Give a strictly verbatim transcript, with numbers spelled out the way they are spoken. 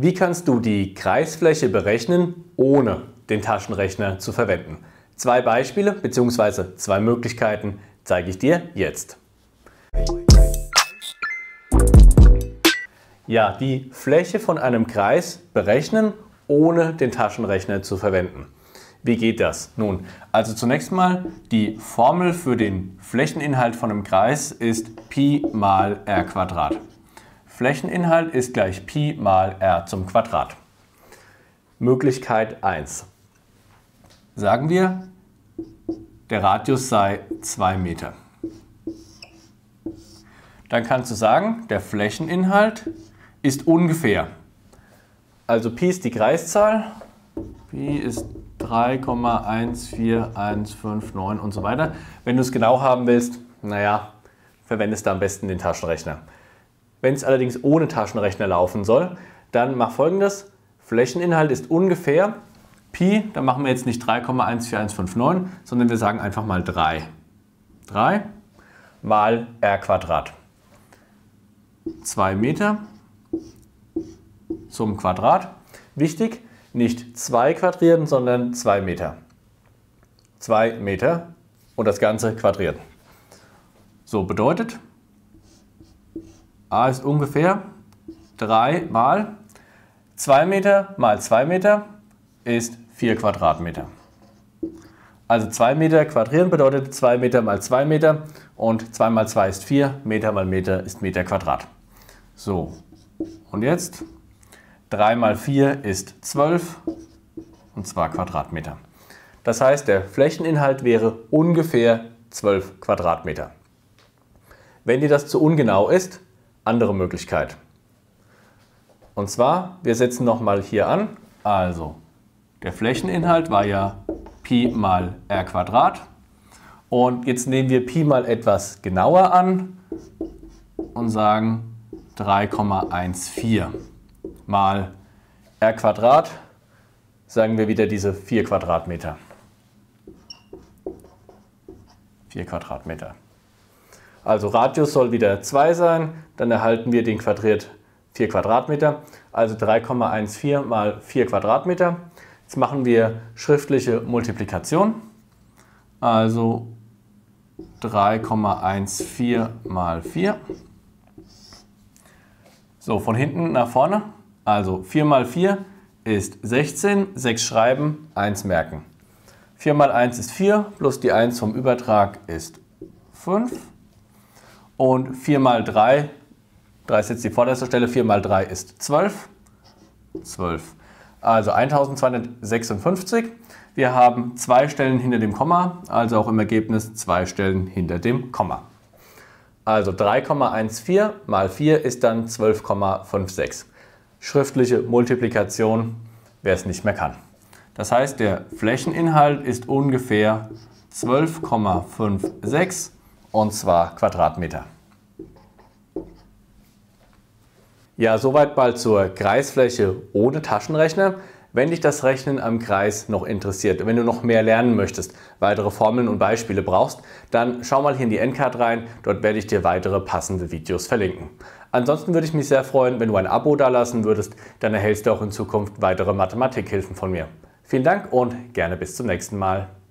Wie kannst du die Kreisfläche berechnen, ohne den Taschenrechner zu verwenden? Zwei Beispiele bzw. zwei Möglichkeiten zeige ich dir jetzt. Ja, die Fläche von einem Kreis berechnen, ohne den Taschenrechner zu verwenden. Wie geht das? Nun, also zunächst mal, die Formel für den Flächeninhalt von einem Kreis ist Pi mal r Quadrat. Flächeninhalt ist gleich Pi mal r zum Quadrat. Möglichkeit eins. Sagen wir, der Radius sei zwei Meter. Dann kannst du sagen, der Flächeninhalt ist ungefähr. Also Pi ist die Kreiszahl, Pi ist drei Komma eins vier eins fünf neun und so weiter. Wenn du es genau haben willst, naja, verwendest du am besten den Taschenrechner. Wenn es allerdings ohne Taschenrechner laufen soll, dann mach Folgendes. Flächeninhalt ist ungefähr Pi, dann machen wir jetzt nicht drei Komma eins vier eins fünf neun, sondern wir sagen einfach mal drei. drei mal r Quadrat. zwei Meter zum Quadrat. Wichtig, nicht zwei quadrieren, sondern zwei Meter. zwei Meter und das Ganze quadriert. So bedeutet, a ist ungefähr drei mal zwei Meter mal zwei Meter ist vier Quadratmeter. Also zwei Meter quadrieren bedeutet zwei Meter mal zwei Meter und zwei mal zwei ist vier, Meter mal Meter ist Meter Quadrat. So, und jetzt drei mal vier ist zwölf und zwar Quadratmeter. Das heißt, der Flächeninhalt wäre ungefähr zwölf Quadratmeter. Wenn dir das zu ungenau ist, andere Möglichkeit. Und zwar, wir setzen nochmal hier an, also der Flächeninhalt war ja Pi mal r Quadrat und jetzt nehmen wir Pi mal etwas genauer an und sagen drei Komma eins vier mal r Quadrat, sagen wir wieder diese vier Quadratmeter. vier Quadratmeter. Also Radius soll wieder zwei sein, dann erhalten wir den quadriert vier Quadratmeter, also drei Komma eins vier mal vier Quadratmeter. Jetzt machen wir schriftliche Multiplikation, also drei Komma eins vier mal vier. So, von hinten nach vorne, also vier mal vier ist sechzehn, sechs schreiben, eins merken. vier mal eins ist vier, plus die eins vom Übertrag ist fünf. Und vier mal drei, drei ist jetzt die vorderste Stelle, vier mal drei ist zwölf. zwölf. Also eintausendzweihundertsechsundfünfzig. Wir haben zwei Stellen hinter dem Komma, also auch im Ergebnis zwei Stellen hinter dem Komma. Also drei Komma eins vier mal vier ist dann zwölf Komma sechsundfünfzig. Schriftliche Multiplikation, wer es nicht mehr kann. Das heißt, der Flächeninhalt ist ungefähr zwölf Komma sechsundfünfzig. Und zwar Quadratmeter. Ja, soweit bald zur Kreisfläche ohne Taschenrechner. Wenn dich das Rechnen am Kreis noch interessiert, wenn du noch mehr lernen möchtest, weitere Formeln und Beispiele brauchst, dann schau mal hier in die Endcard rein, dort werde ich dir weitere passende Videos verlinken. Ansonsten würde ich mich sehr freuen, wenn du ein Abo dalassen würdest, dann erhältst du auch in Zukunft weitere Mathematikhilfen von mir. Vielen Dank und gerne bis zum nächsten Mal.